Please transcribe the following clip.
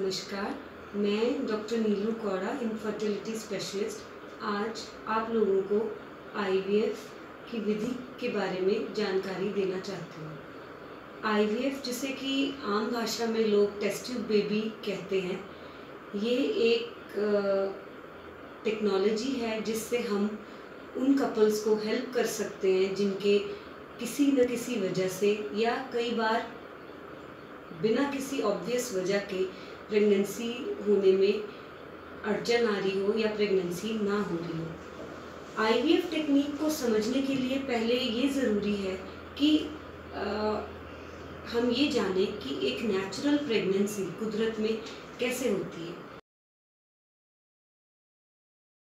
नमस्कार, मैं doctor Neelu Kaura, infertility specialist आज आप लोगों को आईवीएफ की विधि के बारे में जानकारी देना चाहती हूँ। आईवीएफ, जिसे कि आम भाषा में लोग टेस्ट ट्यूब बेबी कहते हैं, ये एक टेक्नोलॉजी है जिससे हम उन कपल्स को हेल्प कर सकते हैं जिनके किसी न किसी वजह से या कई बार बिना किसी ऑब्वियस वजह के प्रेगनेंसी होने में अड़चन आ रही हो या प्रेगनेंसी ना हो रही हो। आईवीएफ टेक्निक को समझने के लिए पहले ये ज़रूरी है कि हम ये जानें कि एक नेचुरल प्रेगनेंसी कुदरत में कैसे होती है।